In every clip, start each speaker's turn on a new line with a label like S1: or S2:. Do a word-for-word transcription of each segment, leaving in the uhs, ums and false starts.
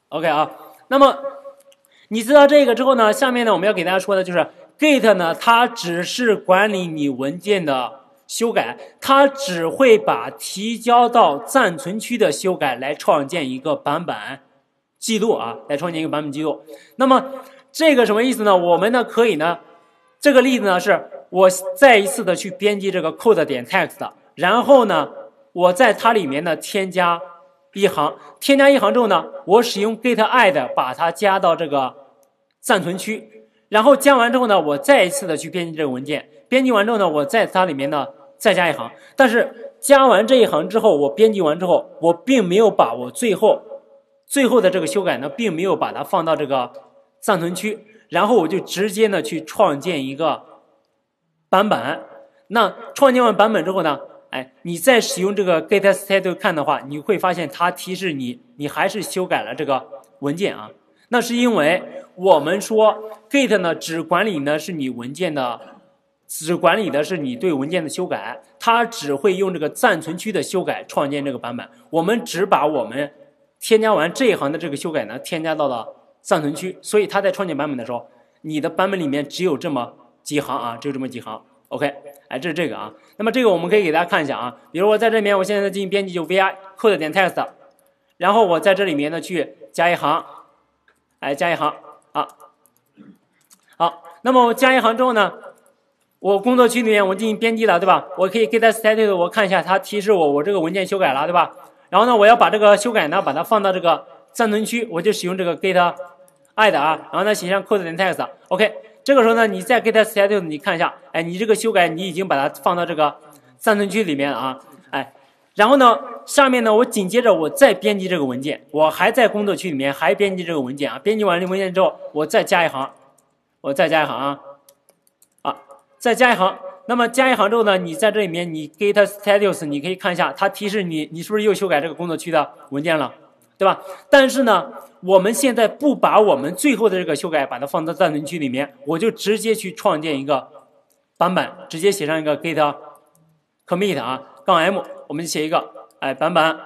S1: OK 啊，那么你知道这个之后呢，下面呢我们要给大家说的就是 Git 呢，它只是管理你文件的修改，它只会把提交到暂存区的修改来创建一个版本记录啊，来创建一个版本记录。那么这个什么意思呢？我们呢可以呢，这个例子呢是我再一次的去编辑这个 code 点 text， 然后呢我在它里面呢添加一行，添加一行之后呢，我使用 git add 把它加到这个暂存区，然后加完之后呢，我再一次的去编辑这个文件，编辑完之后呢，我在它里面呢再加一行，但是加完这一行之后，我编辑完之后，我并没有把我最后最后的这个修改呢，并没有把它放到这个暂存区，然后我就直接呢去创建一个版本。那创建完版本之后呢，哎，你再使用这个 git status 看的话，你会发现它提示你，你还是修改了这个文件啊。那是因为我们说 git 呢只管理呢是你文件的，只管理的是你对文件的修改，它只会用这个暂存区的修改创建这个版本。我们只把我们添加完这一行的这个修改呢添加到了暂存区，所以它在创建版本的时候，你的版本里面只有这么几行啊，只有这么几行。OK， 哎，这是这个啊。那么这个我们可以给大家看一下啊，比如我在这里面，我现在进行编辑就 vi code 点 text， 然后我在这里面呢去加一行。哎，加一行啊，好，那么我加一行之后呢，我工作区里面我进行编辑了，对吧？我可以 git status 我看一下，它提示我我这个文件修改了，对吧？然后呢，我要把这个修改呢，把它放到这个暂存区，我就使用这个 git add 啊，然后呢写上 code 点 text， OK， 这个时候呢，你在 git status 你看一下，哎，你这个修改你已经把它放到这个暂存区里面了啊，哎。然后呢，下面呢，我紧接着我再编辑这个文件，我还在工作区里面还编辑这个文件啊。编辑完这个文件之后，我再加一行，我再加一行啊，啊，再加一行。那么加一行之后呢，你在这里面你 git status 你可以看一下，它提示你你是不是又修改这个工作区的文件了，对吧？但是呢，我们现在不把我们最后的这个修改把它放到暂存区里面，我就直接去创建一个版本，直接写上一个 git commit 啊，杠 m。我们写一个，哎，版本，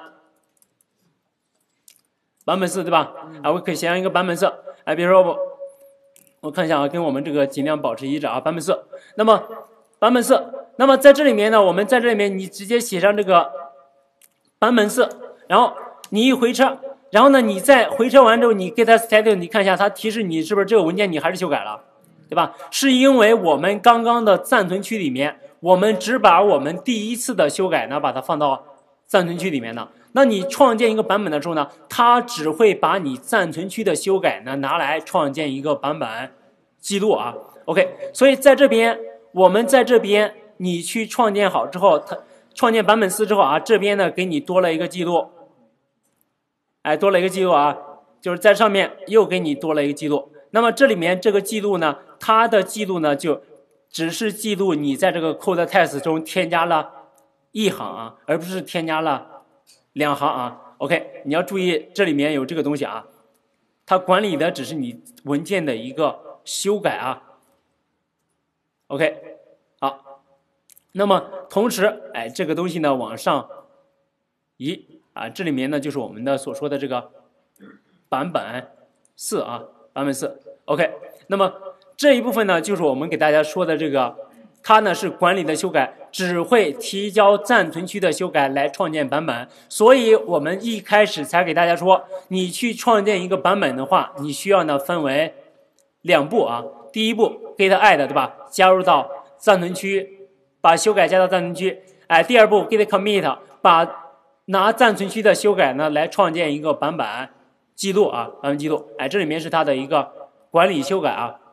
S1: 版本四，对吧？哎，我可以写上一个版本四，哎，比如说我，我看一下啊，跟我们这个尽量保持一致啊，版本四。那么版本四，那么在这里面呢，我们在这里面你直接写上这个版本四，然后你一回车，然后呢，你再回车完之后，你 git status 你看一下，它提示你是不是这个文件你还是修改了，对吧？是因为我们刚刚的暂存区里面。我们只把我们第一次的修改呢，把它放到暂存区里面的。那你创建一个版本的时候呢，它只会把你暂存区的修改呢拿来创建一个版本记录啊。OK， 所以在这边，我们在这边你去创建好之后，它创建版本四之后啊，这边呢给你多了一个记录，哎，多了一个记录啊，就是在上面又给你多了一个记录。那么这里面这个记录呢，它的记录呢就。只是记录你在这个 code text 中添加了一行啊，而不是添加了两行啊。OK， 你要注意这里面有这个东西啊，它管理的只是你文件的一个修改啊。OK， 好，那么同时，哎，这个东西呢往上移啊，这里面呢就是我们的所说的这个版本四啊，版本四。OK， 那么。这一部分呢，就是我们给大家说的这个，它呢是管理的修改，只会提交暂存区的修改来创建版本。所以我们一开始才给大家说，你去创建一个版本的话，你需要呢分为两步啊。第一步 git add 对吧，加入到暂存区，把修改加到暂存区。哎，第二步 git commit 把拿暂存区的修改呢来创建一个版本记录啊，版本记录。哎，这里面是它的一个管理修改啊。